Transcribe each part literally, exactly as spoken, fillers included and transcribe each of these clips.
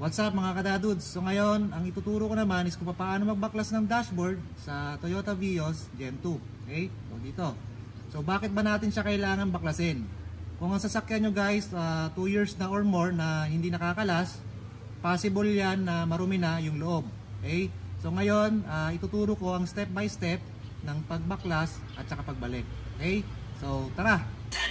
What's up mga kadadudes? So ngayon, ang ituturo ko naman is kung paano magbaklas ng dashboard sa Toyota Vios Gen two. Okay? So dito. So bakit ba natin siya kailangan baklasin? Kung ang sasakyan nyo guys, two years na or more na hindi nakakalas, possible yan na marumi na yung loob. Okay? So ngayon, uh, ituturo ko ang step by step ng pagbaklas at saka pagbalik. Okay? So tara!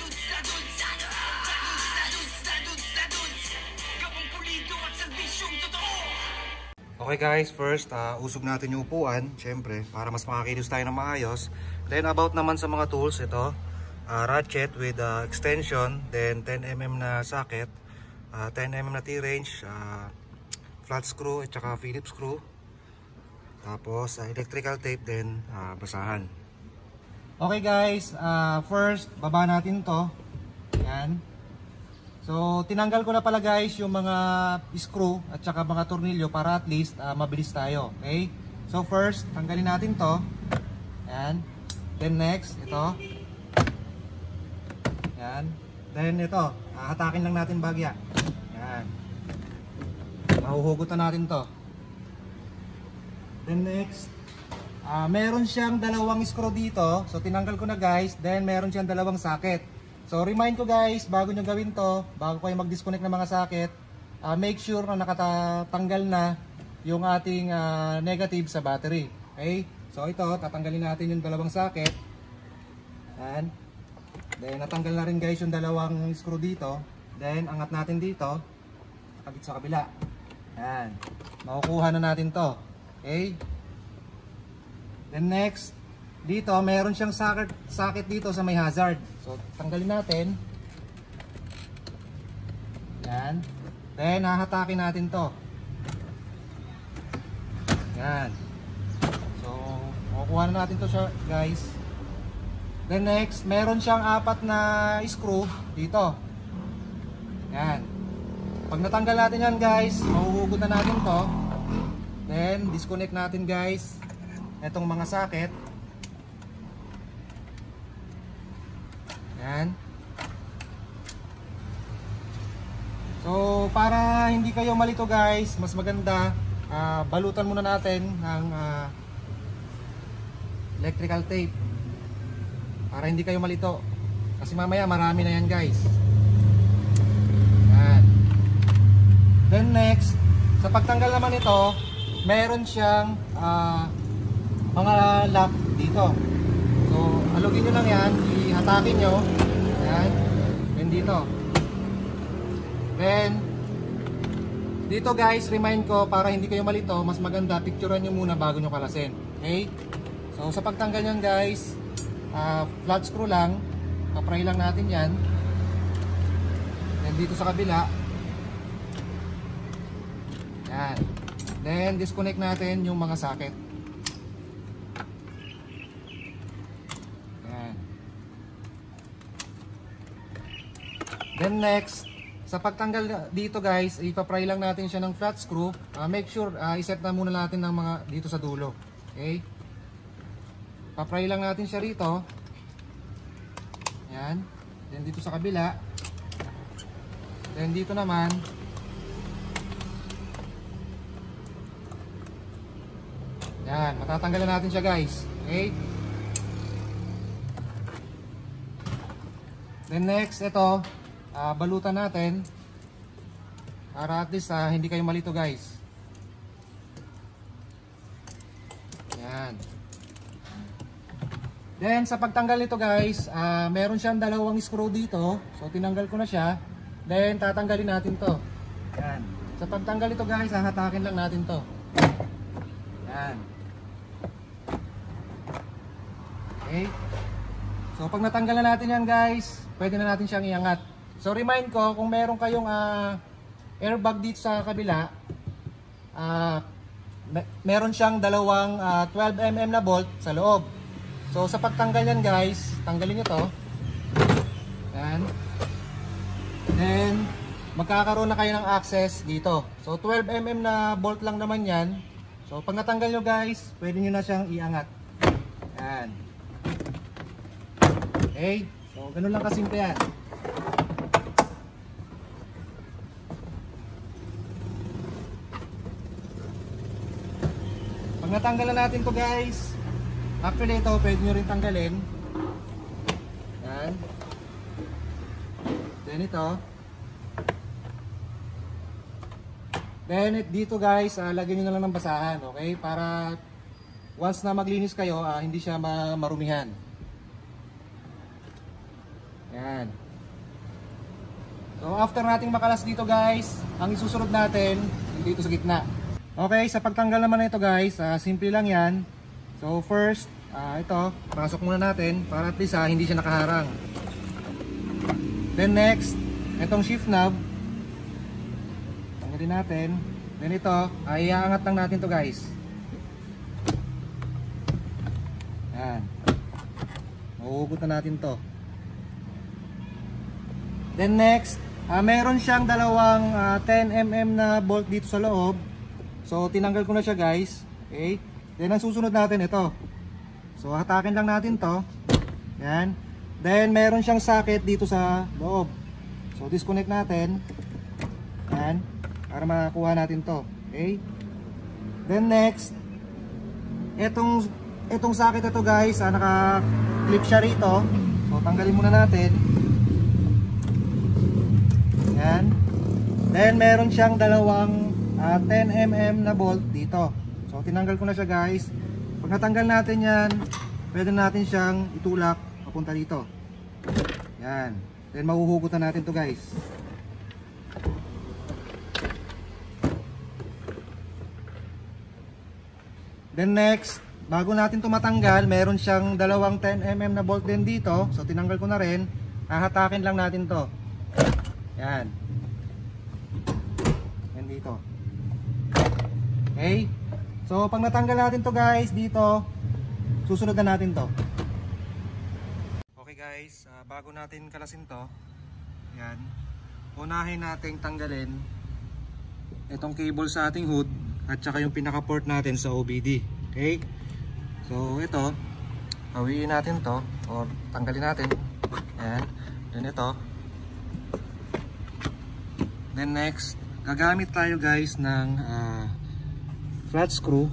Okay guys, first uh, usog natin yung upuan, syempre, para mas makakilos tayo ng maayos. Then about naman sa mga tools, ito, uh, ratchet with uh, extension, then ten millimeter na socket, uh, ten millimeter na T-wrench, uh, flat screw at saka Phillips screw. Tapos uh, electrical tape, then uh, basahan. Okay guys, uh, first baba natin to. Yan. So, tinanggal ko na pala guys yung mga screw at saka mga tornilyo para at least uh, mabilis tayo. Okay? So, first, tanggalin natin to. Yan. Then next, ito. Yan. Then ito, hahatakin lang natin bagya. Yan. Mahuhugutan natin to. Then next, uh, meron siyang dalawang screw dito. So, tinanggal ko na guys. Then, meron siyang dalawang socket. So remind ko guys, bago nyo gawin to, bago kayo mag-disconnect ng mga socket, uh, make sure na nakatanggal na yung ating uh, negative sa battery. Okay? So ito, tatanggalin natin yung dalawang socket. Yan. Then natanggal na rin guys yung dalawang screw dito. Then angat natin dito, kabit sa kabila. Yan. Makukuha na natin to. Okay? Then next, dito meron siyang socket, socket dito sa may hazard. So tanggalin natin. Yan. Then hahatakin natin to. Yan. So makukuha na natin to siya guys. Then next, meron siyang apat na screw dito. Yan. Pag natanggal natin yan guys, mahuhugot na natin to. Then disconnect natin guys itong mga socket. Yan. So para hindi kayo malito guys, mas maganda uh, balutan muna natin ng uh, electrical tape para hindi kayo malito, kasi mamaya marami na yan guys. Yan. Then next, sa pagtanggal naman ito, meron siyang uh, mga lock dito. So alugin nyo lang yan, ihatakin nyo. Ayan. Then dito. Then dito guys, remind ko para hindi kayo malito, mas maganda picturean nyo muna bago nyo kalasin. Okay? So sa pagtanggal nyan guys, uh, flat screw lang, papray lang natin yan. Then dito sa kabila. Ayan. Then disconnect natin yung mga socket. Then next, sa pagtanggal dito guys, ipapry lang natin siya ng flat screw. Uh, make sure uh, iset na muna natin ng mga dito sa dulo. Okay? Papry lang natin siya rito. Yan. Then dito sa kabila. Then dito naman. Yan, matatanggalan natin siya guys. Okay? Then next, ito. Uh, balutan natin para at least uh, hindi kayo malito guys. Yan. Then sa pagtanggal nito guys, uh, meron siyang dalawang screw dito. So tinanggal ko na siya. Then tatanggalin natin to. Yan. Sa pagtanggal nito guys, hahatakin lang natin to. Yan. Okay. So pag natanggal na natin yan guys, pwede na natin siyang iangat. So remind ko, kung meron kayong uh, airbag dito sa kabila, uh, meron siyang dalawang uh, twelve millimeter na bolt sa loob. So sa pagtanggal yan guys, tanggalin nyo to. Yan. Then magkakaroon na kayo ng access dito. So twelve millimeter na bolt lang naman yan. So pag natanggal nyo guys, pwede nyo na siyang iangat. Yan. Okay. So ganun lang kasimple yan. Pag natanggal na natin to guys, actually ito pwede nyo rin tanggalin. Yan. Then ito. Then dito guys, uh, lagyan nyo na lang ng basahan, okay? Para once na maglinis kayo, uh, hindi siya ma marumihan. Yan. So after nating makalas dito guys, ang isusunod natin dito sa gitna. Okay, sa pagtanggal naman na ito guys, uh, simple lang yan. So first, uh, ito, pasok muna natin para at least uh, hindi siya nakaharang. Then next, itong shift knob, tanggalin natin. Then ito, ay iaangat lang natin to guys. Yan. Mahuhugot na natin to. Then next, Uh, meron siyang dalawang uh, ten millimeter na bolt dito sa loob. So tinanggal ko na siya guys. Okay. Then ang susunod natin ito. So hatakin lang natin to. Yan. Then meron siyang socket dito sa loob. So disconnect natin. Yan. Para makakuha natin to. Okay. Then next, etong etong socket ito guys, uh, naka-clip siya rito. So tanggalin muna natin. Yan. Then meron siyang dalawang uh, ten millimeter na bolt dito. So tinanggal ko na siya guys. Pag natanggal natin yan, pwede natin siyang itulak papunta dito. Yan. Then mahuhugutan natin to guys. Then next, bago natin to matanggal, meron siyang dalawang ten millimeter na bolt din dito. So tinanggal ko na rin. Hahatakin lang natin to. Yan. Yan dito. Okay. So pag natanggal natin to guys dito, susunod na natin to. Okay guys, uh, bago natin kalasin to, yan, unahin nating tanggalin itong cable sa ating hood at saka yung pinaka port natin sa O B D. Okay. So ito, hawiin natin to or tanggalin natin. Yan. Then ito. Then next, gagamit tayo guys ng uh, flat screw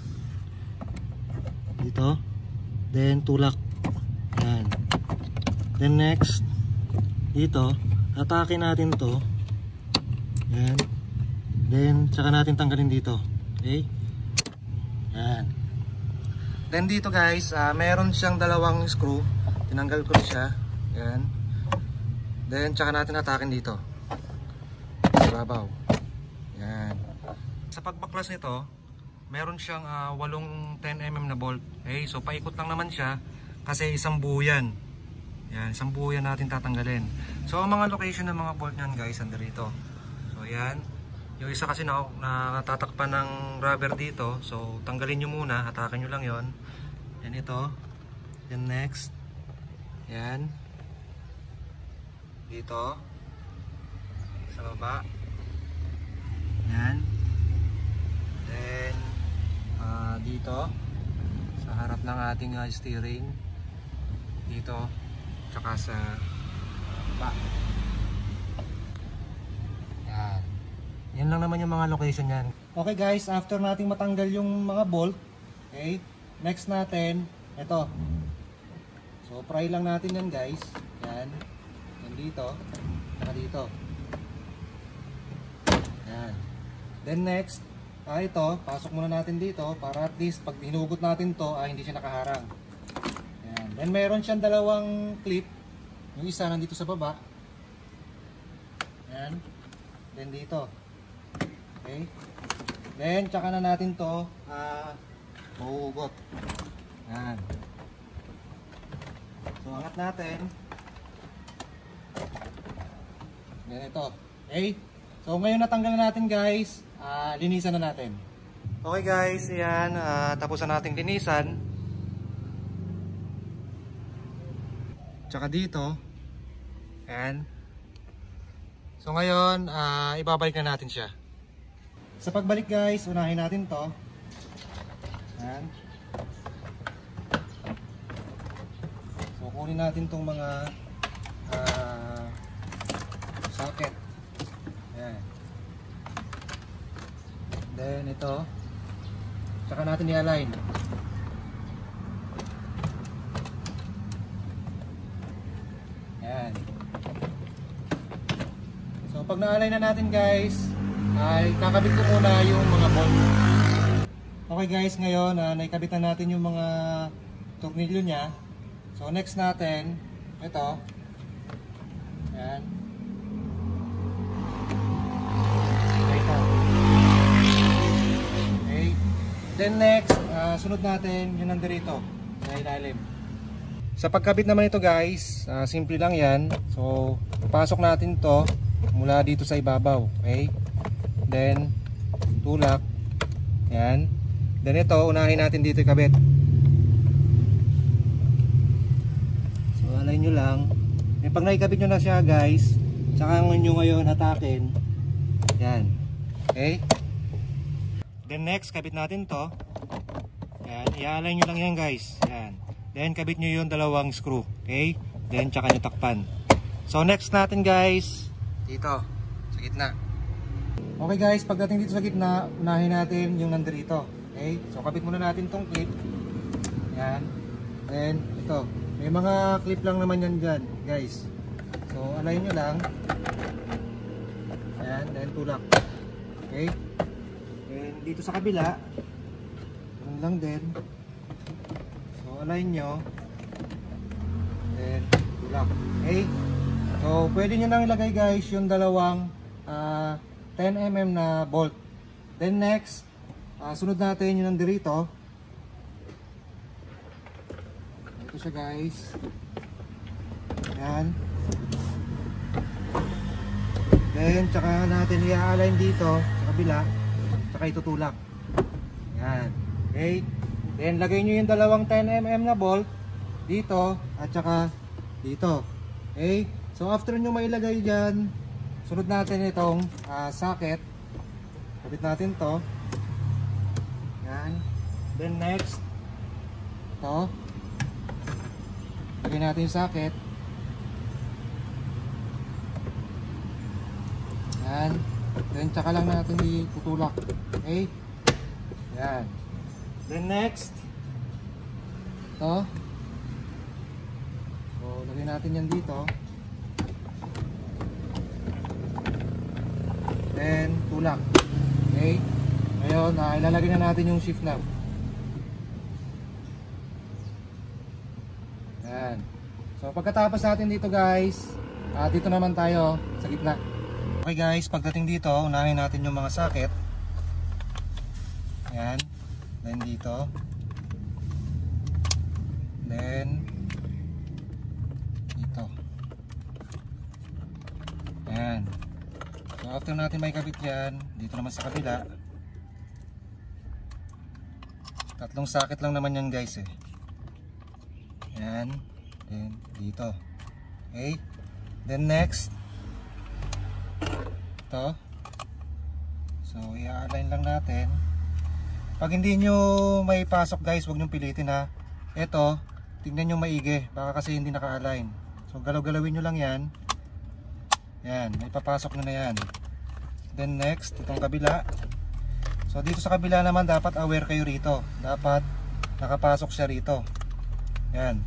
dito. Then tulak. Yan. Then next, dito, atakin natin to. Yan. Then tsaka natin tanggalin dito. Okay? Yan. Then dito guys, uh, meron siyang dalawang screw. Tinanggal ko na siya. Yan. Then tsaka natin atakin dito. Babaw. Yan. Sa pagbaklas nito, meron siyang uh, walong ten millimeter na bolt. Okay, so paikot lang naman siya kasi isang buo yan. Yan, isang buo yan natin tatanggalin. So ang mga location ng mga bolt niyan guys, andito. So yan. Yung isa kasi na natatakpan ng rubber dito. So tanggalin nyo muna, hatakin nyo lang yon. Yan ito. Then next. Yan. Dito. Sa baba. Yan. Then uh, dito sa harap ng ating uh, steering, dito tsaka sa baba. Yan. Yan lang naman yung mga location yan. Okay guys, after nating matanggal yung mga bolt, okay, next natin ito. So pry lang natin yan guys. Yan. Yan dito tsaka dito. Yan. Then next, ah, ito, pasok muna natin dito para at least pag hinugot natin to, ah, hindi siya nakaharang. Yan. Then meron siyang dalawang clip. Yung isa nandito sa baba. Yan. Then dito. Okay. Then tsaka na natin to ah, mahuhugot. Yan. So angat natin. Yan ito. Okay. So ngayon natanggal na natin guys, uh, linisan na natin. Okay guys, ayan, uh, tapos na nating linisan. Tsaka dito. Ayan. So ngayon, uh, ibabalik na natin siya. Sa pagbalik guys, unahin natin to. Ayan. So kunin natin tong mga uh, socket. Ayan. Then ito, tsaka natin i-align. Yan. So pag na-align na natin guys, ay kakabit ko muna yung mga bolt. Okay guys, ngayon uh, naikabit na natin yung mga tornilyo niya. So next natin, ito. Yan. Okay. Then next, uh, sunod natin yung nandito sa ilalim. Sa pagkabit naman ito guys, uh, simple lang yan. So pasok natin to mula dito sa ibabaw. Okay. Then tulak. Yan. Then ito, unahin natin dito ikabit. So align nyo lang. E, pag naikabit nyo na siya guys, tsaka nyo ngayon hatakin. Yan. Okay. Then next, kabit natin to. Yan. I-align nyo lang yan guys. Yan. Then kabit nyo yung dalawang screw. Okay. Then tsaka nyo takpan. So next natin guys, dito sa gitna. Okay guys, pagdating dito sa gitna, unahin natin yung nandito. Okay, so kapit muna natin tong clip. Yan. Then ito, may mga clip lang naman yan dyan guys. So align nyo lang. Yan, then tulak. Okay. Then dito sa kabila, yun lang din. So align nyo. Then tulak. Okay. So pwede nyo nang ilagay guys yung dalawang uh, ten millimeter na bolt. Then next, uh, sunod natin yung nandito. Ito siya guys. Yan. Then tsaka natin i-align dito sa kabila, tsaka itutulak. Yan. Okay. Then lagay nyo yung dalawang ten millimeter na bolt dito at tsaka dito. Okay. So after nyo mailagay dyan, sunod natin itong uh, socket. Kabit natin to. Yan. Then next, to. Lagyan natin yung socket. Yan. Then tsaka lang natin itutulak. Okay. Yan. Then next, to. So lagyan natin yan dito. Then tulak. Okay. Ngayon, uh, ilalagay na natin yung shift knob. Yan. So pagkatapos natin dito guys, uh, dito naman tayo sa gitna. Okay guys, pagdating dito, unahin natin yung mga socket. Yan. Then dito. Then dito. Yan. So after natin may kabit yan, dito naman sa kabila, tatlong socket lang naman yan guys eh. Yan. Then dito. Okay. Then next, ito. So i-align lang natin. Pag hindi nyo may pasok guys, huwag nyo pilitin ha. Ito, tingnan nyo maigi, baka kasi hindi naka-align. So galaw-galawin nyo lang yan. Yan, may papasok nyo na yan. Then next, itong kabila. So dito sa kabila naman dapat aware kayo rito. Dapat nakapasok siya rito. Yan.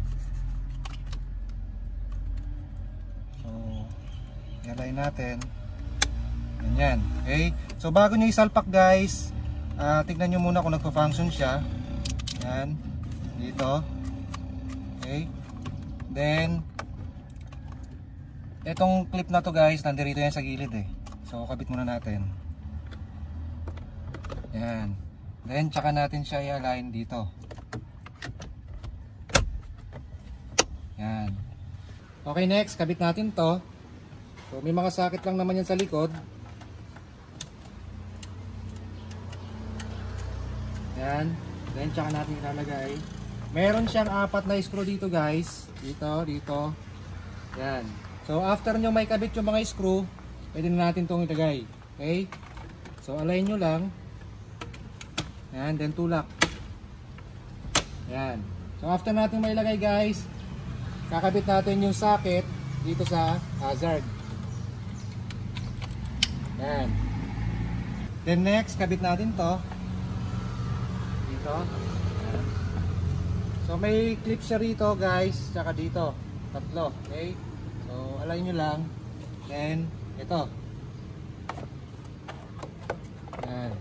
So i-align natin. Ganyan. Okay. So bago nyo isalpak guys, uh, tignan nyo muna kung nagpa-function siya. Yan. Dito. Okay. Then etong clip na to guys, nandito yan sa gilid eh. So kabit muna natin. Yan. Then tsaka natin siya i-align dito. Yan. Okay, next, kabit natin to. So may mga socket lang naman yan sa likod. Yan. Then tsaka natin ilalagay. Meron siyang apat na screw dito guys. Dito, dito. Yan. So after nyo may kabit yung mga screw, pwede na natin itong ilagay. Okay. So align nyo lang. Yan. Then tulak. Yan. So after natin mailagay guys, kakabit natin yung socket dito sa hazard. Yan. Then next, kabit natin to dito Ito. Ayan. So may clip siya rito guys, tsaka dito. Tatlo. Okay? So alay nyo lang. Then ito. Ayan.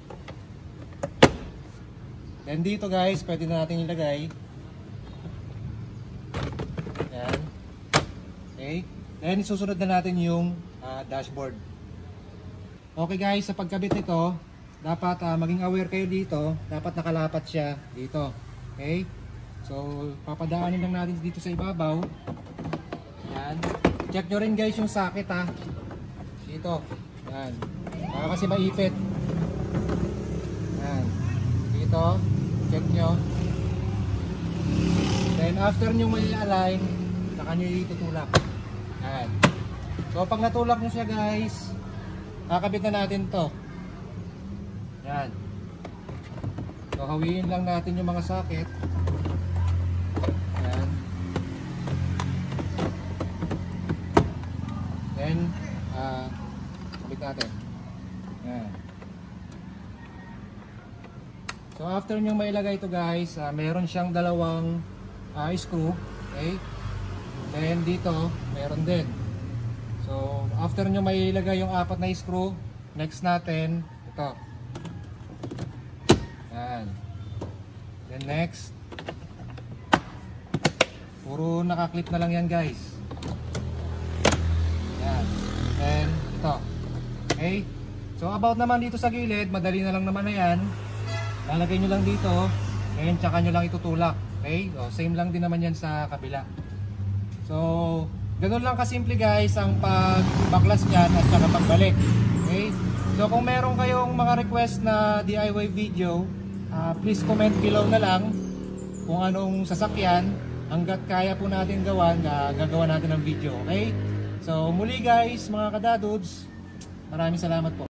Then dito guys, pwede na natin ilagay. Ayan. Okay? Then susunod na natin yung uh, dashboard. Okay guys, sa pagkabit nito, dapat uh, maging aware kayo dito. Dapat nakalapat siya dito. Okay? So, papadaanin lang natin dito sa ibabaw. Ayan. Check nyo rin guys yung socket ha. Dito. Ayan. Baka kasi maipit. Ayan. Dito. Check nyo. Then after nyo may align, saka nyo itutulak. Ayan. So, pag natulak nyo siya guys, kakabit na natin to. Yan. So hawiin lang natin yung mga socket. Yan. Then uh, kabit natin. Yan. So after nyo mailagay ito guys, uh, meron siyang dalawang uh, screw. Okay. Then dito meron din. So, after nyo may ilagay yung apat na screw, next natin, ito. Yan. Then next, puro nakaklip na lang yan guys. Yan. Then, ito. Okay? So, about naman dito sa gilid, madali na lang naman na yan. Lalagay nyo lang dito, and tsaka nyo lang itutulak. Okay? So, same lang din naman yan sa kabila. So, ganun lang kasimple guys ang pagbaklas niyan at saka pagbalik. Okay? So kung meron kayong mga request na D I Y video, uh, please comment below na lang kung anong sasakyan. Hanggat kaya po natin gawan, uh, gagawa natin ng video. Okay? So muli guys, mga kadadudes, maraming salamat po.